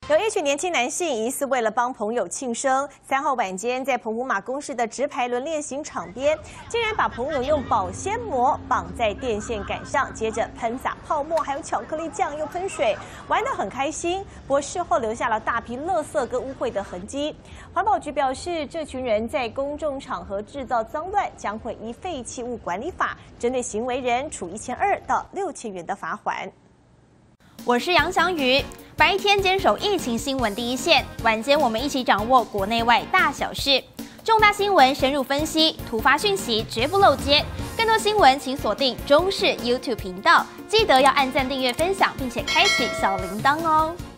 有一群年轻男性疑似为了帮朋友庆生，3号晚间在澎湖马公市的直排轮练习场边，竟然把朋友用保鲜膜绑在电线杆上，接着喷洒泡沫，还有巧克力酱，又喷水，玩得很开心。不过事后留下了大批垃圾跟污秽的痕迹。环保局表示，这群人在公众场合制造脏乱，将会依废弃物管理法，针对行为人处1200到6000元的罚锾。 我是杨翔宇，白天坚守疫情新闻第一线，晚间我们一起掌握国内外大小事，重大新闻深入分析，突发讯息绝不漏接。更多新闻请锁定中视 YouTube 频道，记得要按赞、订阅、分享，并且开启小铃铛哦。